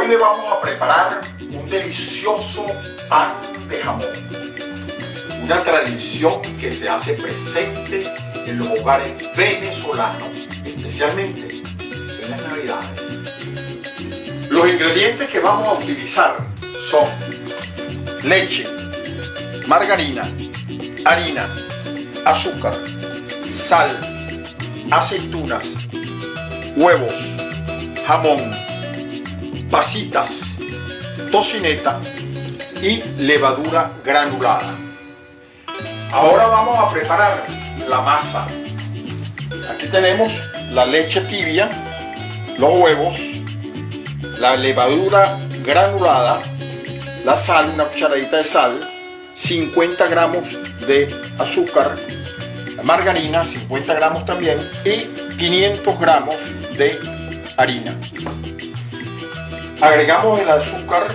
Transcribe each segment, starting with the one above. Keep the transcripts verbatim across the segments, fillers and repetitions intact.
Hoy le vamos a preparar un delicioso pan de jamón. Una tradición que se hace presente en los hogares venezolanos, especialmente en las Navidades. Los ingredientes que vamos a utilizar son leche, margarina, harina, azúcar, sal, aceitunas, huevos, jamón, pasitas, tocineta y levadura granulada. Ahora vamos a preparar la masa. Aquí tenemos la leche tibia, los huevos, la levadura granulada, la sal, una cucharadita de sal, cincuenta gramos de azúcar, la margarina, cincuenta gramos también, y quinientos gramos de harina. Agregamos el azúcar,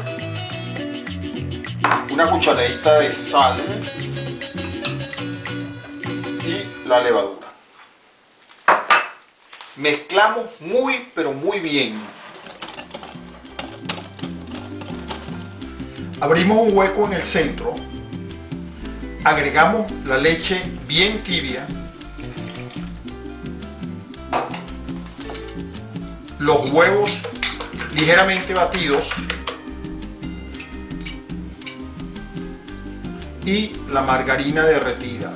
una cucharadita de sal y la levadura. Mezclamos muy pero muy bien. Abrimos un hueco en el centro, agregamos la leche bien tibia, los huevos ligeramente batidos y la margarina derretida.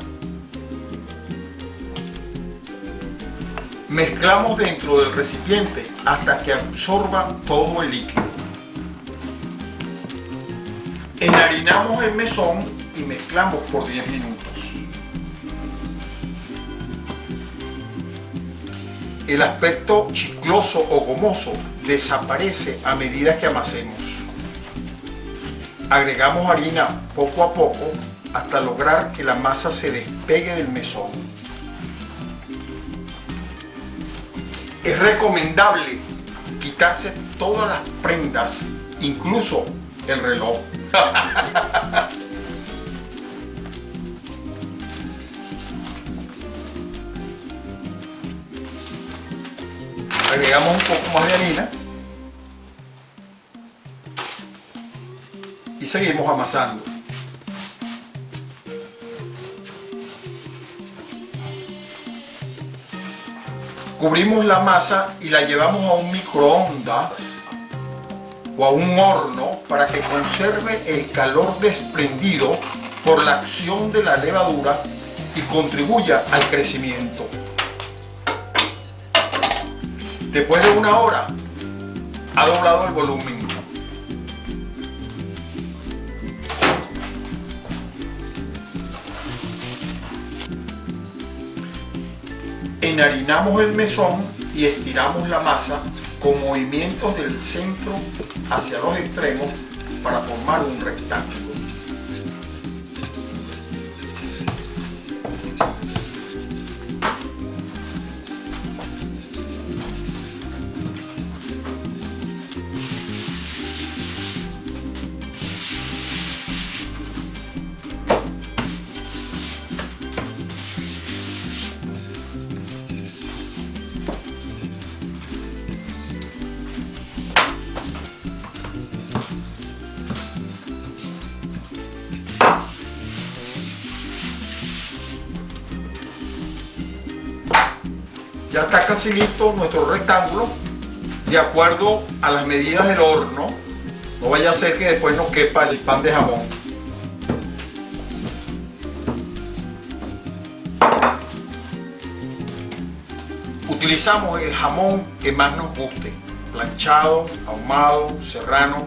Mezclamos dentro del recipiente hasta que absorba todo el líquido. Enharinamos el mesón y mezclamos por diez minutos. El aspecto chicloso o gomoso desaparece a medida que amasemos. Agregamos harina poco a poco hasta lograr que la masa se despegue del mesón. Es recomendable quitarse todas las prendas, incluso el reloj. Agregamos un poco más de harina y seguimos amasando. Cubrimos la masa y la llevamos a un microondas o a un horno para que conserve el calor desprendido por la acción de la levadura y contribuya al crecimiento. Después de una hora, ha doblado el volumen. Enharinamos el mesón y estiramos la masa con movimientos del centro hacia los extremos para formar un rectángulo. Ya está casi listo nuestro rectángulo, de acuerdo a las medidas del horno. No vaya a ser que después nos quepa el pan de jamón. Utilizamos el jamón que más nos guste, planchado, ahumado, serrano.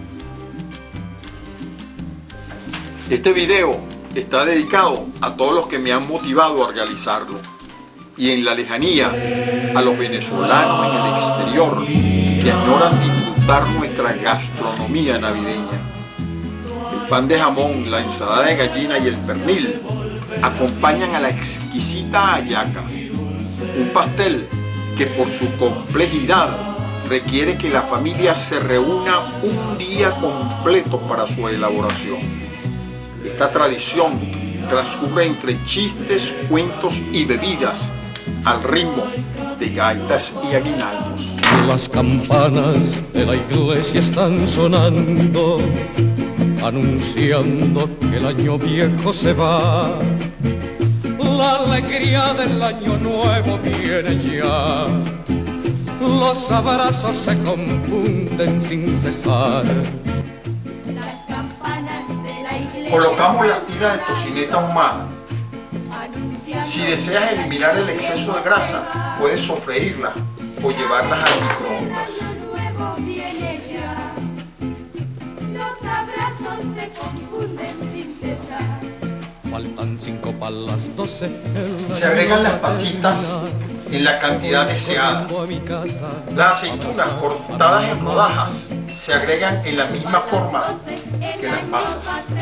Este video está dedicado a todos los que me han motivado a realizarlo, y en la lejanía a los venezolanos en el exterior que añoran disfrutar nuestra gastronomía navideña. El pan de jamón, la ensalada de gallina y el pernil acompañan a la exquisita hallaca, un pastel que por su complejidad requiere que la familia se reúna un día completo para su elaboración. Esta tradición transcurre entre chistes, cuentos y bebidas al ritmo de gaitas y aguinaldos. Las campanas de la iglesia están sonando, anunciando que el año viejo se va. La alegría del año nuevo viene ya. Los abrazos se confunden sin cesar. Las campanas de la iglesia. Colocamos la tira de tocineta ahumada. Si deseas eliminar el exceso de grasa, puedes sofreírla o llevarlas al microondas. Nuevo viene ya. Los abrazos se confunden sin cesar. Faltan cinco para las doce. Se agregan las pasitas en la cantidad deseada. Las aceitunas cortadas en rodajas se agregan en la misma forma que las pasas.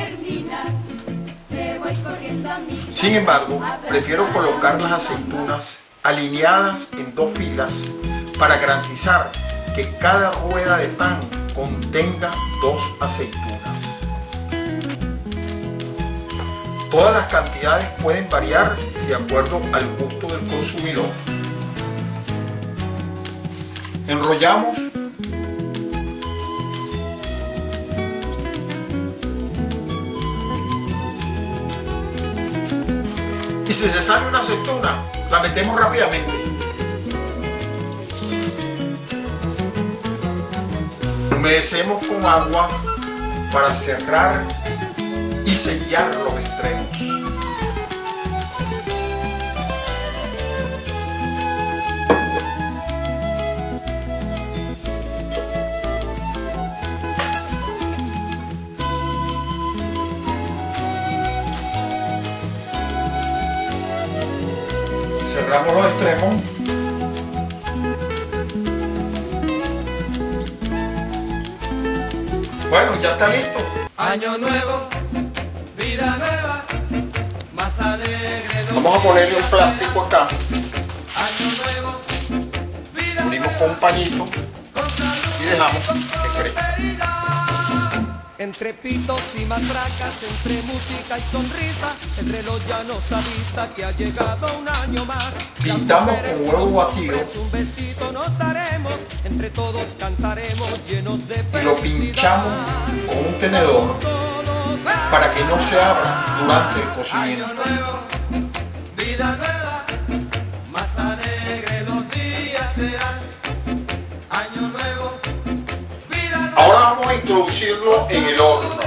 Sin embargo, prefiero colocar las aceitunas alineadas en dos filas para garantizar que cada rueda de pan contenga dos aceitunas. Todas las cantidades pueden variar de acuerdo al gusto del consumidor. Enrollamos y si se sale una aceituna, la metemos rápidamente. Humedecemos con agua para cerrar y sellar los extremos. Cerramos los extremos. Bueno, ya está listo. Año nuevo, vida nueva, más alegre. Vamos a ponerle un plástico acá. Año nuevo, vida Unimos con un pañito y dejamos que crezca. Entre pitos y matracas, entre música y sonrisa, el reloj ya nos avisa que ha llegado un año más. Pintamos con huevo batido un besito nos daremos, entre todos cantaremos llenos de felicidad. y lo pinchamos con un tenedor para que no se abra durante el cocimiento. Año nuevo, vida nueva, más alegre los días serán. Año nuevo, vida nueva. Ahora vamos a introducirlo en el horno.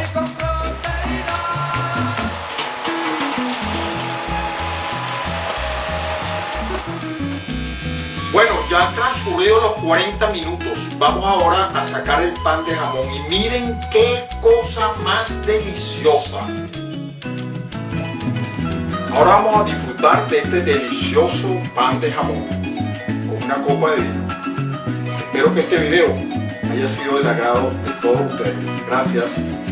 Bueno, ya han transcurrido los cuarenta minutos. Vamos ahora a sacar el pan de jamón y miren qué cosa más deliciosa. Ahora vamos a disfrutar de este delicioso pan de jamón con una copa de vino. Espero que este video haya sido del agrado de todos ustedes. Gracias.